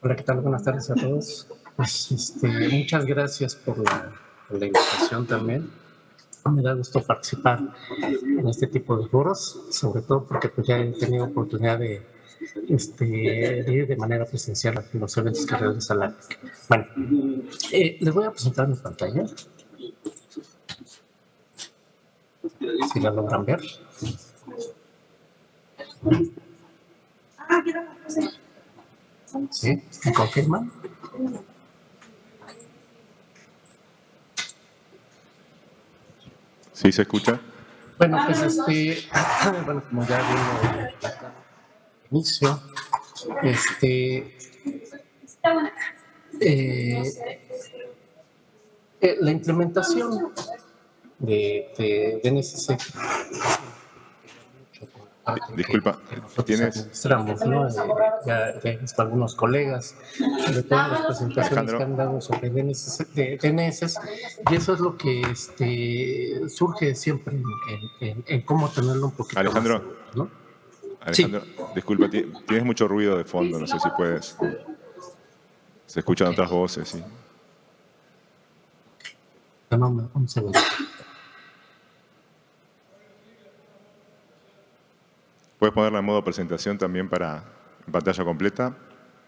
Hola, ¿qué tal? Buenas tardes a todos. Pues, muchas gracias por la invitación también. Me da gusto participar en este tipo de foros, sobre todo porque pues, ya he tenido oportunidad de ir de manera presencial a los eventos que realiza la APIC. Bueno, les voy a presentar mi pantalla, si la logran ver. ¿Sí? ¿Me confirman? ¿Sí se escucha? Bueno, pues bueno, como ya vimos al inicio, la implementación de NSC con la parte Disculpa, que nosotros ¿tienes? administramos, ¿no? Ya he visto algunos colegas de todas las presentaciones Alejandro. que han dado sobre DNS, y eso es lo que surge siempre en cómo tenerlo un poquito Alejandro, más seguro, ¿no? Alejandro, Sí. disculpa, tienes mucho ruido de fondo, no sé si puedes. Se escuchan otras voces, sí. Un segundo. ¿Puedes ponerla en modo presentación también para pantalla completa?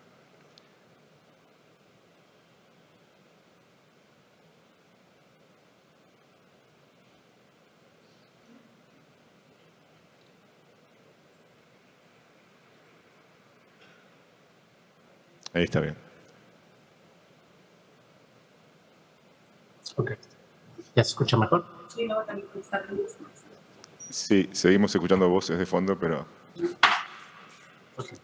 Ahí está bien. Ok. ¿Ya se escucha mejor? Sí, seguimos escuchando voces de fondo, pero... Okay.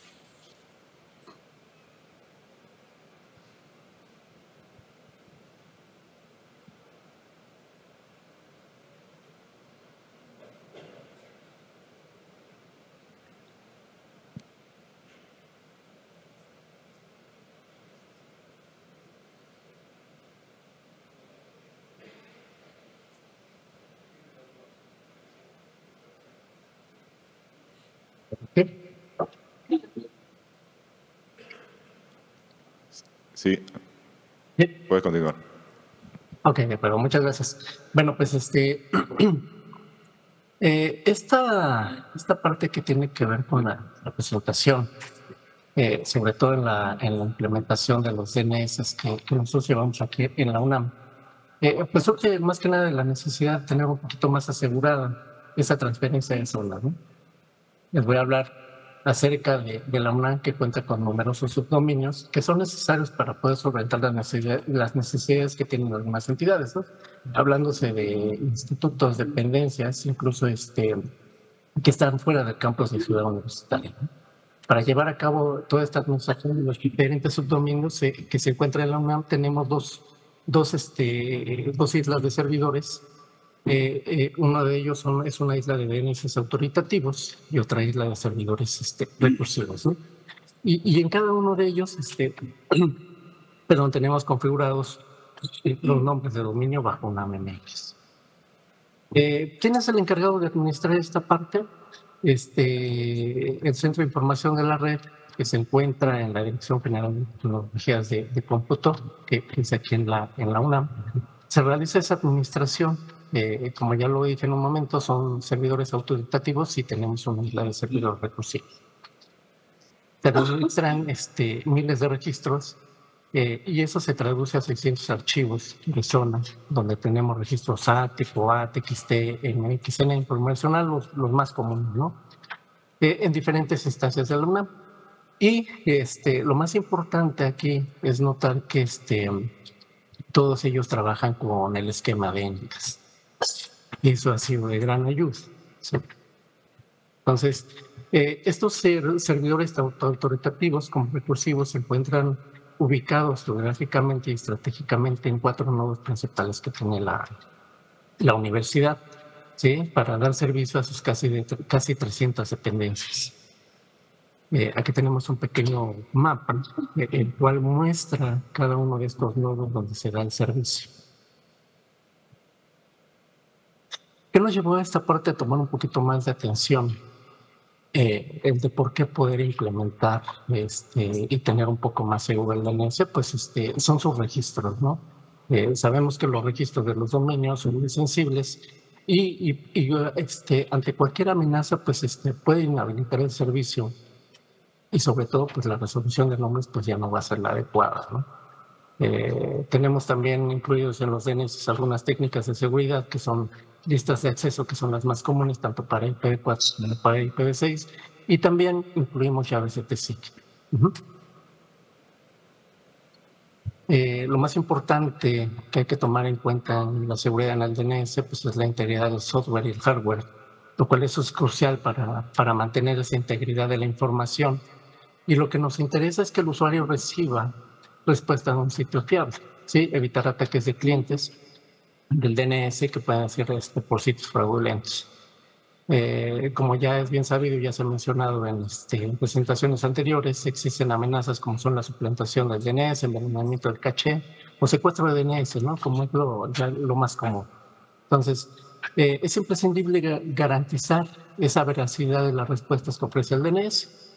Sí, puedes continuar. Ok, de acuerdo, muchas gracias. Bueno, pues esta parte que tiene que ver con la presentación, sobre todo en la implementación de los DNS que nosotros llevamos aquí en la UNAM, pues surge más que nada de la necesidad de tener un poquito más asegurada esa transferencia de zonas, ¿no? Les voy a hablar acerca de la UNAM, que cuenta con numerosos subdominios que son necesarios para poder solventar las necesidades que tienen algunas entidades, ¿no? Hablándose de institutos, dependencias, incluso que están fuera del campus de Ciudad Universitaria, ¿no? Para llevar a cabo toda esta administración de los diferentes subdominios que se encuentran en la UNAM, tenemos dos islas de servidores. Uno de ellos es una isla de DNS autoritativos y otra isla de servidores recursivos, ¿no? Y en cada uno de ellos perdón, tenemos configurados los nombres de dominio bajo una MMX. ¿Quién es el encargado de administrar esta parte? El Centro de Información de la Red, que se encuentra en la Dirección General de Tecnologías de Cómputo, que es aquí en la UNAM. Se realiza esa administración, como ya lo dije en un momento, son servidores autoritativos y tenemos una isla de servidores recursivos. Se administran miles de registros y eso se traduce a 600 archivos de zona, donde tenemos registros A, tipo A, TXT, MXN, informacional, los más comunes, ¿no? En diferentes instancias de la UNAM. Y lo más importante aquí es notar que todos ellos trabajan con el esquema de ENIAX. Y eso ha sido de gran ayuda. ¿Sí? Entonces, estos servidores autoritativos como recursivos se encuentran ubicados geográficamente y estratégicamente en 4 nodos principales que tiene la universidad, ¿sí? Para dar servicio a sus casi 300 dependencias. Aquí tenemos un pequeño mapa, el cual muestra cada uno de estos nodos donde se da el servicio. ¿Qué nos llevó a esta parte a tomar un poquito más de atención? el de por qué poder implementar y tener un poco más seguro el DNS, pues son sus registros, ¿no? Sabemos que los registros de los dominios son muy sensibles y ante cualquier amenaza, pues pueden inhabilitar el servicio y sobre todo, pues la resolución de nombres pues ya no va a ser la adecuada, ¿no? Tenemos también incluidos en los DNS algunas técnicas de seguridad que son listas de acceso, que son las más comunes, tanto para IPv4 como para IPv6, y también incluimos llaves de TCP. Lo más importante que hay que tomar en cuenta en la seguridad en el DNS pues, es la integridad del software y el hardware, lo cual eso es crucial para mantener esa integridad de la información. Y lo que nos interesa es que el usuario reciba respuesta a un sitio fiable, ¿sí? Evitar ataques de clientes del DNS que puedan ser por sitios fraudulentos. Como ya es bien sabido y ya se ha mencionado en presentaciones anteriores, existen amenazas como son la suplantación del DNS, envenenamiento del caché o secuestro de DNS, ¿no? Como es lo más común. Entonces, es imprescindible garantizar esa veracidad de las respuestas que ofrece el DNS.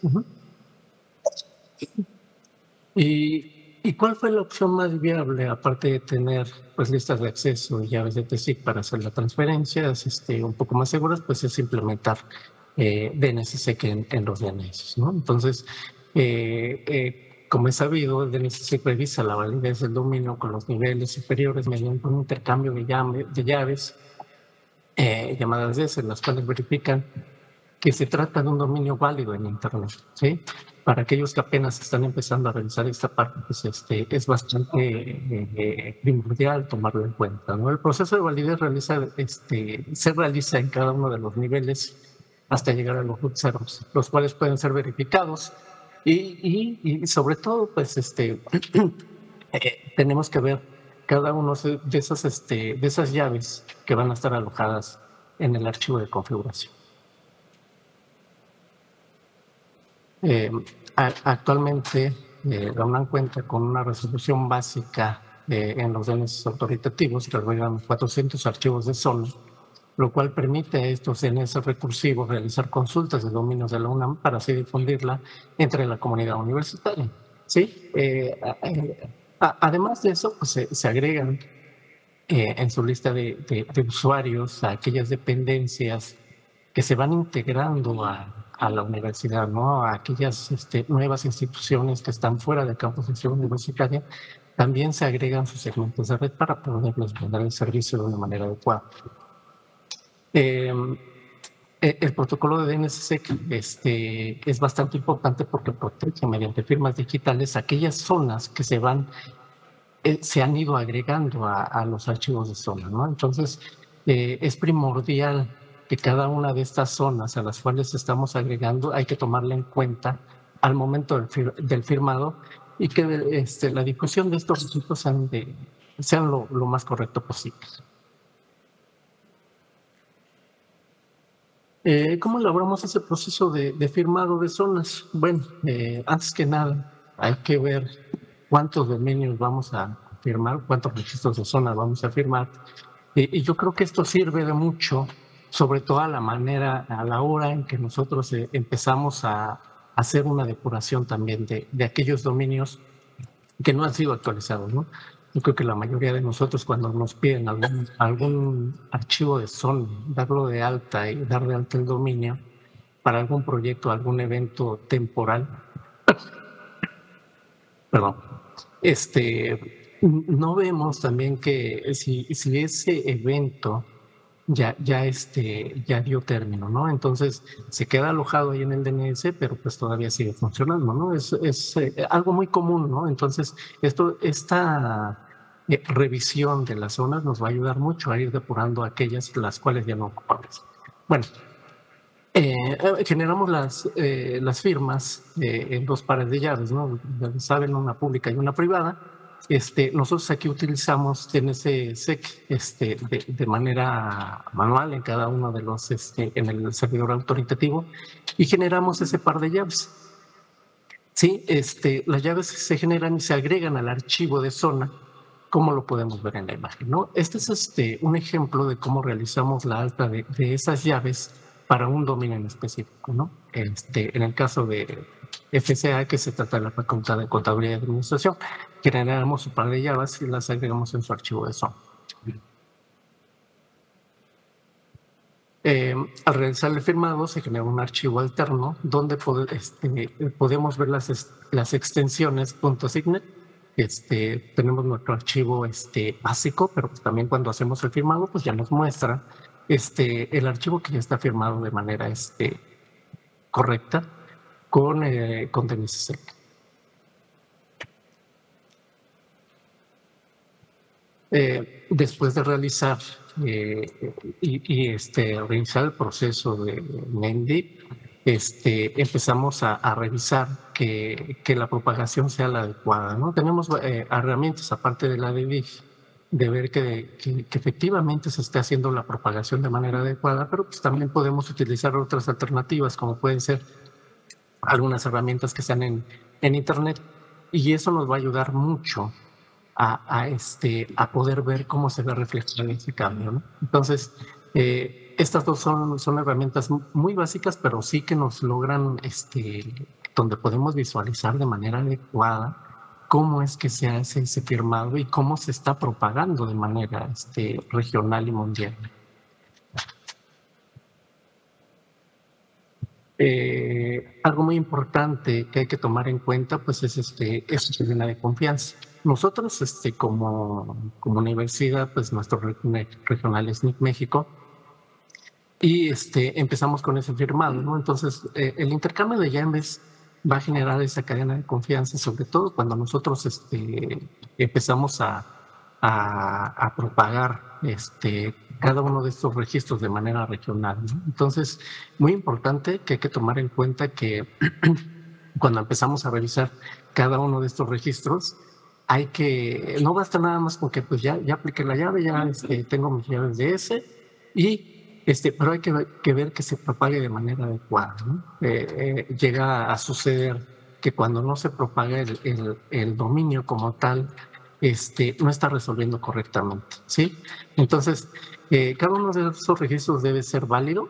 ¿Y cuál fue la opción más viable, aparte de tener pues, listas de acceso y llaves de TCP para hacer las transferencias un poco más seguras? Pues es implementar DNSSEC en los DNS, ¿no? Entonces, como es sabido, el DNSSEC revisa la validez del dominio con los niveles superiores mediante un intercambio de llaves llamadas DS, las cuales verifican que se trata de un dominio válido en Internet, ¿sí? Para aquellos que apenas están empezando a realizar esta parte, pues es bastante primordial tomarlo en cuenta, ¿no? El proceso de validez se realiza en cada uno de los niveles hasta llegar a los root servers, los cuales pueden ser verificados y sobre todo, pues tenemos que ver cada uno de esas llaves que van a estar alojadas en el archivo de configuración. Actualmente la UNAM cuenta con una resolución básica en los DNS autoritativos que albergan 400 archivos de zona, lo cual permite a estos DNS recursivos realizar consultas de dominios de la UNAM para así difundirla entre la comunidad universitaria, ¿sí? Además de eso, pues, se agregan en su lista de usuarios a aquellas dependencias que se van integrando a la universidad, ¿no? A aquellas nuevas instituciones que están fuera del campus de ciudad universitaria, también se agregan sus segmentos de red para poderles brindar el servicio de una manera adecuada. El protocolo de DNSSEC es bastante importante porque protege mediante firmas digitales aquellas zonas que se han ido agregando a los archivos de zona, ¿no? Entonces, es primordial que cada una de estas zonas a las cuales estamos agregando hay que tomarla en cuenta al momento del firmado y que la difusión de estos requisitos sean lo más correcto posible. ¿Cómo elaboramos ese proceso de firmado de zonas? Bueno, antes que nada hay que ver cuántos dominios vamos a firmar, cuántos registros de zona vamos a firmar. Y yo creo que esto sirve de mucho, sobre todo a la hora en que nosotros empezamos a hacer una depuración también de aquellos dominios que no han sido actualizados, ¿no? Yo creo que la mayoría de nosotros cuando nos piden algún archivo de zona, darlo de alta y dar de alta el dominio para algún proyecto, algún evento temporal, perdón, no vemos también que si ese evento ya dio término, ¿no? Entonces se queda alojado ahí en el DNS, pero pues todavía sigue funcionando, ¿no? Es algo muy común, ¿no? Entonces esta revisión de las zonas nos va a ayudar mucho a ir depurando aquellas las cuales ya no ocupamos. Bueno, generamos las firmas en dos pares de llaves, ¿no? Saben, una pública y una privada. Nosotros aquí utilizamos DNSSEC de manera manual en cada uno de los, en el servidor autoritativo y generamos ese par de llaves. Sí, las llaves se generan y se agregan al archivo de zona, como lo podemos ver en la imagen, ¿no? Este es un ejemplo de cómo realizamos la alta de esas llaves para un dominio en específico, ¿no? En el caso de FCA, que se trata de la Facultad de Contabilidad y Administración, generamos un par de llaves y las agregamos en su archivo de SOM. Al realizar el firmado se genera un archivo alterno donde podemos ver las extensiones .signet. Tenemos nuestro archivo básico, pero también cuando hacemos el firmado pues ya nos muestra el archivo que ya está firmado de manera correcta con DNSSEC. Después de realizar realizar el proceso de NameDeep, empezamos a revisar que la propagación sea la adecuada, ¿no? Tenemos herramientas aparte de la de DIF de ver que efectivamente se está haciendo la propagación de manera adecuada, pero pues también podemos utilizar otras alternativas como pueden ser algunas herramientas que están en internet, y eso nos va a ayudar mucho a poder ver cómo se ve reflejado ese cambio, ¿no? Entonces, estas dos son herramientas muy básicas, pero sí que nos logran, donde podemos visualizar de manera adecuada cómo es que se hace ese firmado y cómo se está propagando de manera regional y mundial. Algo muy importante que hay que tomar en cuenta pues es cadena de confianza. Nosotros como universidad pues nuestro regional es NIC México y empezamos con ese firmado, ¿no? Entonces el intercambio de llaves va a generar esa cadena de confianza, sobre todo cuando nosotros empezamos a propagar cada uno de estos registros de manera regional, ¿no? Entonces, muy importante que hay que tomar en cuenta que cuando empezamos a revisar cada uno de estos registros, no basta nada más con que pues ya apliqué la llave, ya tengo mis llaves de ese, pero hay que ver que se propague de manera adecuada, ¿no? Llega a suceder que cuando no se propaga el dominio como tal, no está resolviendo correctamente, ¿sí? Entonces, cada uno de esos registros debe ser válido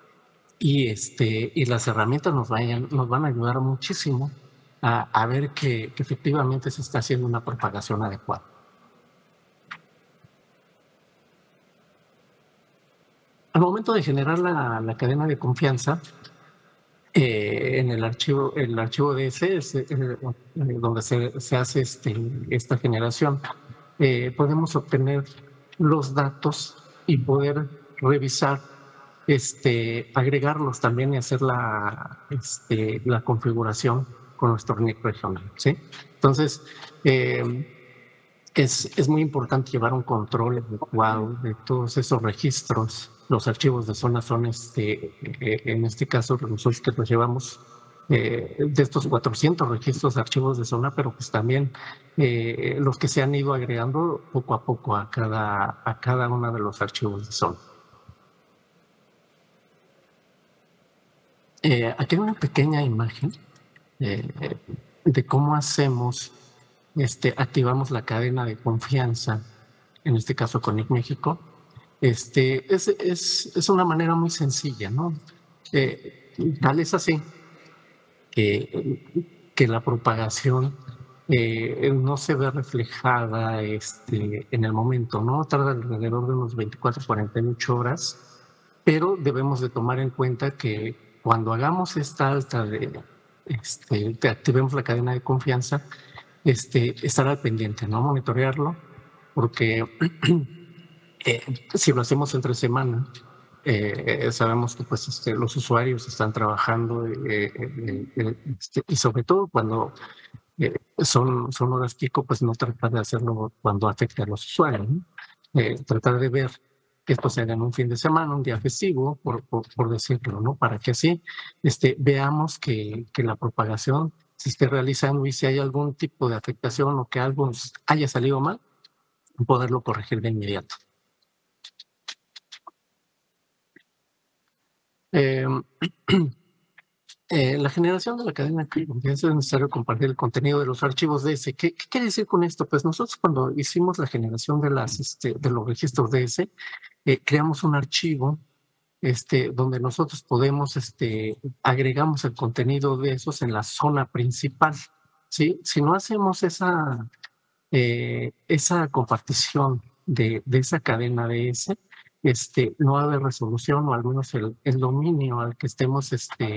y las herramientas nos van a ayudar muchísimo a ver que efectivamente se está haciendo una propagación adecuada. Al momento de generar la cadena de confianza, en el archivo DS donde se hace esta generación, podemos obtener los datos y poder revisar, agregarlos también y hacer la configuración con nuestro NIC regional, ¿sí? Entonces, es muy importante llevar un control adecuado de todos esos registros. Los archivos de zona son, en este caso, nosotros que los llevamos de estos 400 registros de archivos de zona, pero pues también los que se han ido agregando poco a poco a cada uno de los archivos de zona. Aquí hay una pequeña imagen de cómo hacemos, activamos la cadena de confianza, en este caso con NIC México. Es una manera muy sencilla, ¿no? Tal es así que la propagación no se ve reflejada en el momento, ¿no? Tarda alrededor de unos 24, 48 horas, pero debemos de tomar en cuenta que cuando hagamos esta alta activemos la cadena de confianza, estar al pendiente, ¿no? Monitorearlo, porque si lo hacemos entre semana, sabemos que pues, los usuarios están trabajando y sobre todo cuando son horas pico, pues no tratar de hacerlo cuando afecte a los usuarios, ¿no? Tratar de ver que esto se haga en un fin de semana, un día festivo, por decirlo, ¿no? Para que así veamos que la propagación se esté realizando y si hay algún tipo de afectación o que algo haya salido mal, poderlo corregir de inmediato. La generación de la cadena de confianza es necesario compartir el contenido de los archivos DS. ¿Qué quiere decir con esto? Pues nosotros cuando hicimos la generación de los registros DS, creamos un archivo donde nosotros podemos, agregamos el contenido de esos en la zona principal, ¿sí? Si no hacemos esa compartición de esa cadena de ese, no va a haber resolución, o al menos el dominio al que estemos,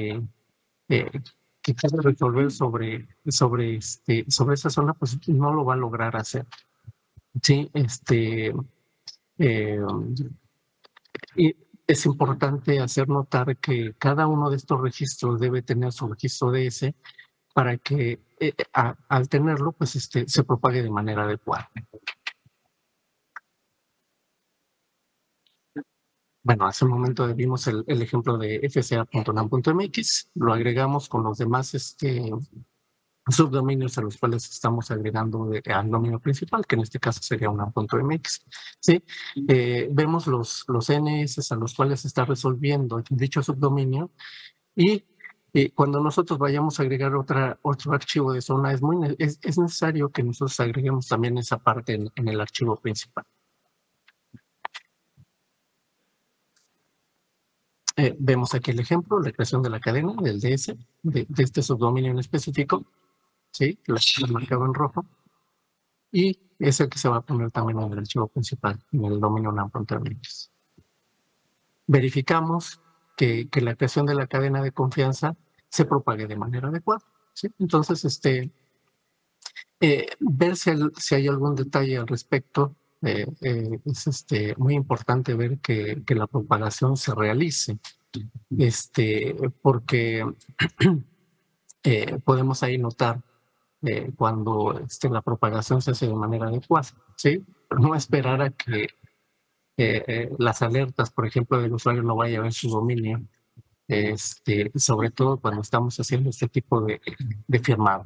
que quiera resolver sobre esa zona, pues no lo va a lograr hacer. Sí, eh, y es importante hacer notar que cada uno de estos registros debe tener su registro DS para que al tenerlo, pues se propague de manera adecuada. Bueno, hace un momento vimos el ejemplo de fca.unam.mx, lo agregamos con los demás subdominios a los cuales estamos agregando al dominio principal, que en este caso sería unam.mx. ¿Sí? Vemos los NS a los cuales se está resolviendo dicho subdominio, y cuando nosotros vayamos a agregar otro archivo de zona, es necesario que nosotros agreguemos también esa parte en el archivo principal. Vemos aquí el ejemplo, la creación de la cadena del DS, de este subdominio en específico, ¿sí? Lo he marcado en rojo, y es el que se va a poner también en el archivo principal, en el dominio unam.mx. Verificamos que la creación de la cadena de confianza se propague de manera adecuada, ¿sí? Entonces, ver si hay algún detalle al respecto. Es muy importante ver que la propagación se realice, porque podemos ahí notar cuando la propagación se hace de manera adecuada, ¿sí? Pero no esperar a que las alertas, por ejemplo, del usuario no vaya a ver su dominio, sobre todo cuando estamos haciendo este tipo de firmado.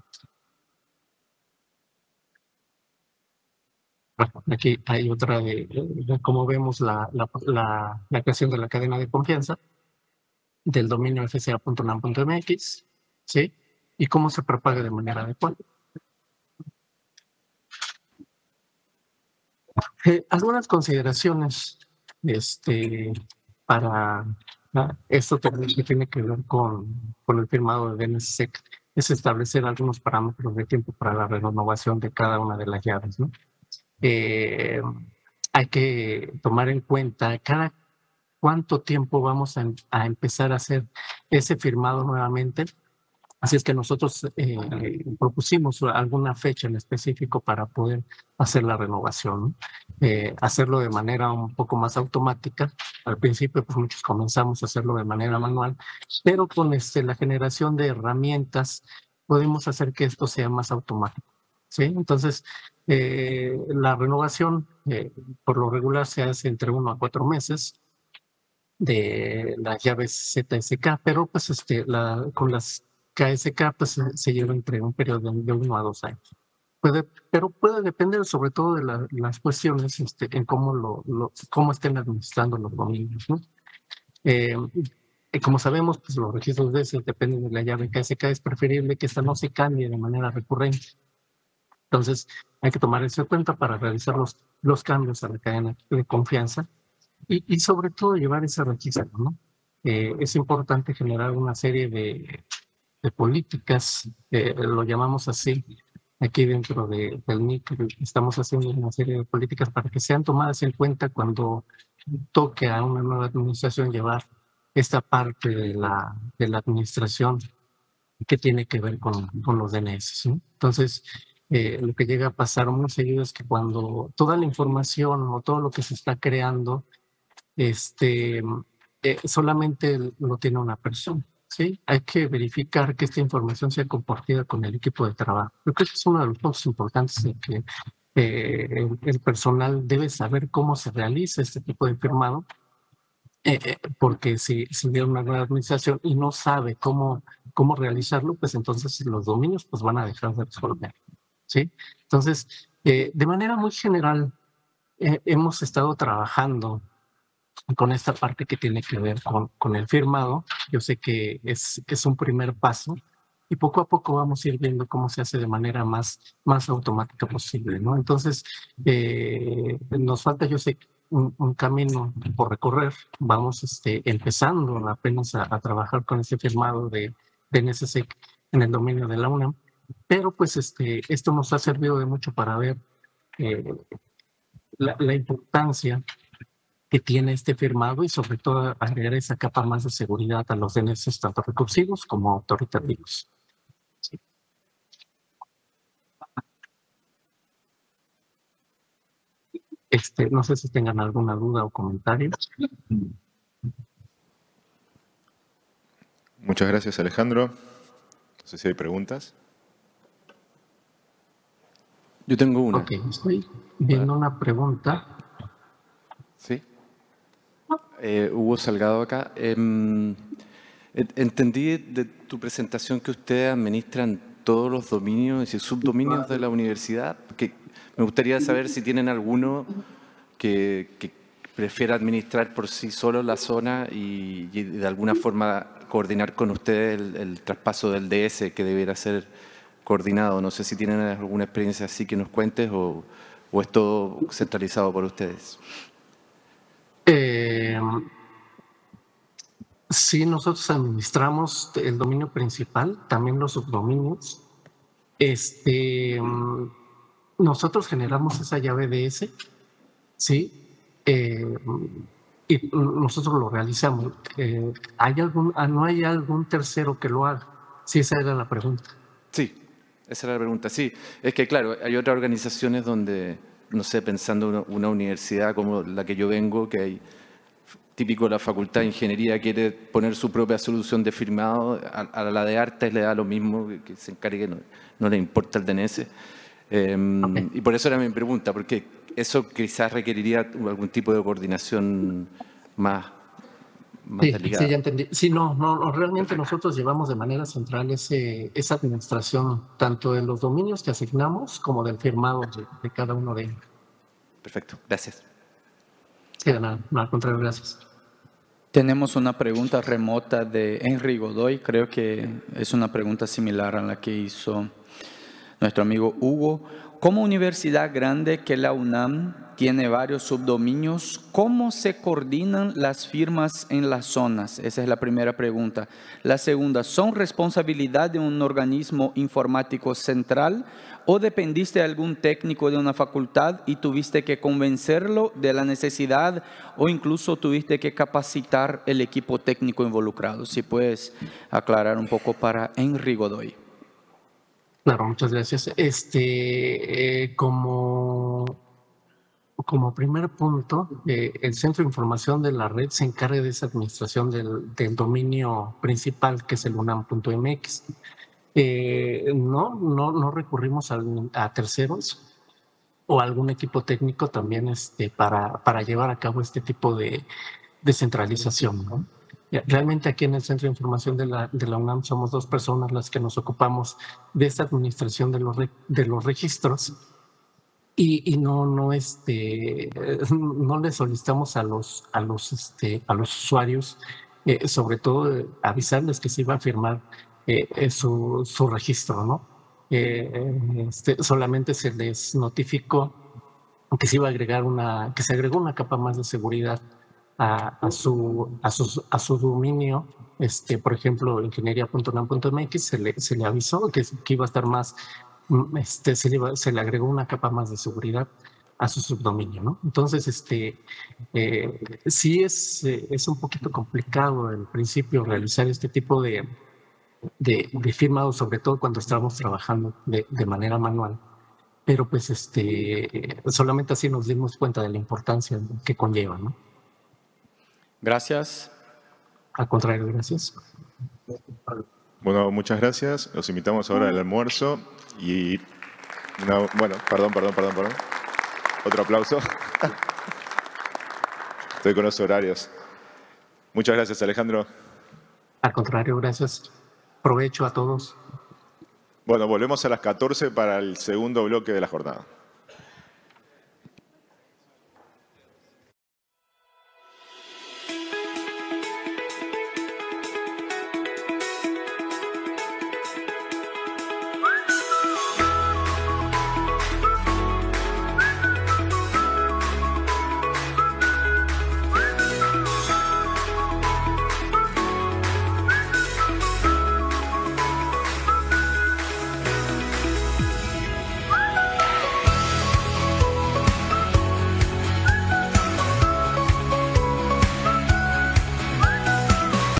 Bueno, aquí hay otra de cómo vemos la creación de la cadena de confianza del dominio fca.unam.mx, ¿sí? Y cómo se propaga de manera adecuada. Algunas consideraciones para esto que tiene que ver con el firmado de DNSSEC es establecer algunos parámetros de tiempo para la renovación de cada una de las llaves, ¿no? Hay que tomar en cuenta cada cuánto tiempo vamos a empezar a hacer ese firmado nuevamente. Así es que nosotros propusimos alguna fecha en específico para poder hacer la renovación, ¿no? Hacerlo de manera un poco más automática. Al principio, pues muchos comenzamos a hacerlo de manera manual, pero con la generación de herramientas podemos hacer que esto sea más automático, ¿sí? Entonces, la renovación por lo regular se hace entre 1 a 4 meses de las llaves ZSK, pero pues con las KSK pues se lleva entre un periodo de 1 a 2 años. Pero puede depender sobre todo de las cuestiones en cómo estén administrando los dominios, ¿no? Como sabemos, pues los registros de ese dependen de la llave KSK. Es preferible que esta no se cambie de manera recurrente. Entonces, hay que tomar eso en cuenta para realizar los cambios a la cadena de confianza y sobre todo llevar ese registro, ¿no? Es importante generar una serie de políticas, lo llamamos así, aquí dentro del NIC estamos haciendo una serie de políticas para que sean tomadas en cuenta cuando toque a una nueva administración llevar esta parte de la administración que tiene que ver con los DNS, ¿sí? Entonces, lo que llega a pasar muy seguido es que cuando toda la información o todo lo que se está creando, solamente lo tiene una persona, ¿sí? Hay que verificar que esta información sea compartida con el equipo de trabajo. Yo creo que es uno de los puntos importantes en que el personal debe saber cómo se realiza este tipo de firmado, porque si viene una nueva administración y no sabe cómo realizarlo, pues entonces los dominios pues van a dejar de resolver, ¿sí? Entonces, de manera muy general, hemos estado trabajando con esta parte que tiene que ver con el firmado. Yo sé que es un primer paso y poco a poco vamos a ir viendo cómo se hace de manera más automática posible, ¿no? Entonces, nos falta, yo sé, un camino por recorrer. Vamos empezando apenas a trabajar con ese firmado de NSSEC en el dominio de la UNAM, pero pues esto nos ha servido de mucho para ver la importancia que tiene este firmado y sobre todo agregar esa capa más de seguridad a los DNS tanto recursivos como autoritativos. Sí. No sé si tengan alguna duda o comentario. Muchas gracias, Alejandro. No sé si hay preguntas. Yo tengo una. Ok, estoy viendo una pregunta. Sí. Hugo Salgado acá. Entendí de tu presentación que ustedes administran todos los dominios y subdominios de la universidad. Que me gustaría saber si tienen alguno que prefiera administrar por sí solo la zona y de alguna forma coordinar con ustedes el traspaso del DS que debiera ser coordinado. No sé si tienen alguna experiencia así que nos cuentes o es todo centralizado por ustedes. Sí, nosotros administramos el dominio principal, también los subdominios. Nosotros generamos esa llave DS, ¿sí? Y nosotros lo realizamos. ¿No hay algún tercero que lo haga? Sí, esa era la pregunta. Sí, esa era la pregunta. Sí, es que claro, hay otras organizaciones donde, no sé, pensando una universidad como la que yo vengo, que hay típico la Facultad de Ingeniería quiere poner su propia solución de firmado, a la de Artes le da lo mismo, que se encargue, no le importa el DNS. Okay. Y por eso era mi pregunta, porque eso quizás requeriría algún tipo de coordinación más delicada. Sí, ya entendí. Sí, no, realmente nosotros llevamos de manera central esa administración, tanto de los dominios que asignamos como del firmado de cada uno de ellos. Perfecto, gracias. Sí, nada, al contrario, gracias. Tenemos una pregunta remota de Henry Godoy, creo que es una pregunta similar a la que hizo nuestro amigo Hugo. Como universidad grande que la UNAM tiene varios subdominios, ¿cómo se coordinan las firmas en las zonas? Esa es la primera pregunta. La segunda, ¿son responsabilidad de un organismo informático central o dependiste de algún técnico de una facultad y tuviste que convencerlo de la necesidad o incluso tuviste que capacitar el equipo técnico involucrado? Si puedes aclarar un poco para Henry Godoy. Claro, muchas gracias. Como primer punto, el Centro de Información de la Red se encarga de esa administración del dominio principal, que es el unam.mx. No recurrimos a terceros o a algún equipo técnico también para llevar a cabo este tipo de descentralización, ¿no? Realmente aquí en el Centro de Información de la UNAM somos 2 personas las que nos ocupamos de esta administración de los registros y no le solicitamos a los usuarios, sobre todo avisarles que se iba a firmar su registro, ¿no? Solamente se les notificó que se iba a agregar que se agregó una capa más de seguridad a su dominio. Por ejemplo, ingeniería.unam.mx se le avisó que iba a estar más, se le agregó una capa más de seguridad a su subdominio, ¿no? Entonces, sí es un poquito complicado al principio realizar este tipo de firmado, sobre todo cuando estamos trabajando de manera manual. Pero pues solamente así nos dimos cuenta de la importancia que conlleva, ¿no? Gracias. Al contrario, gracias. Bueno, muchas gracias. Los invitamos ahora al almuerzo y... bueno, perdón. Otro aplauso. Estoy con los horarios. Muchas gracias, Alejandro. Al contrario, gracias. Provecho a todos. Bueno, volvemos a las 14 para el segundo bloque de la jornada.